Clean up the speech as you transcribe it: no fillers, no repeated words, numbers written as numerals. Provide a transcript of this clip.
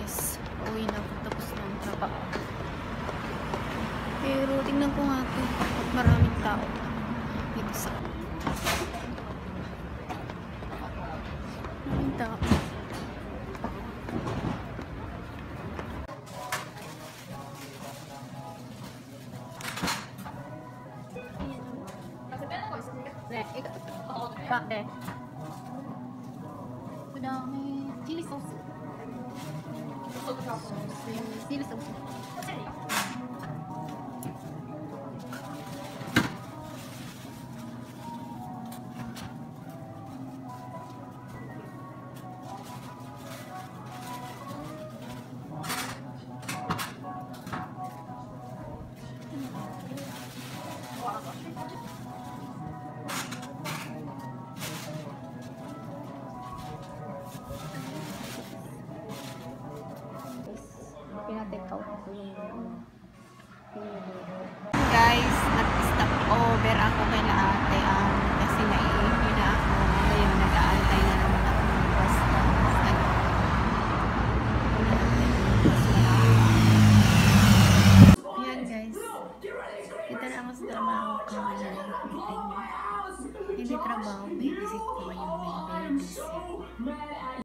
guys. Pauwi na ako tapos ng trabaho. Pero tingnan ko nga ito. Maraming tao dito sa maraming tao. Bakit? Madami chili sauce. Chili sauce. Pina-take out ko yung guys, nag-stop over ako kay ate kasi naiihi na ako. Ngayon, nag-aantay na naman ako ng bus. Ayan guys, kita na ako sa trabaho ko. Hindi trabaho, babysit ko yung babysit.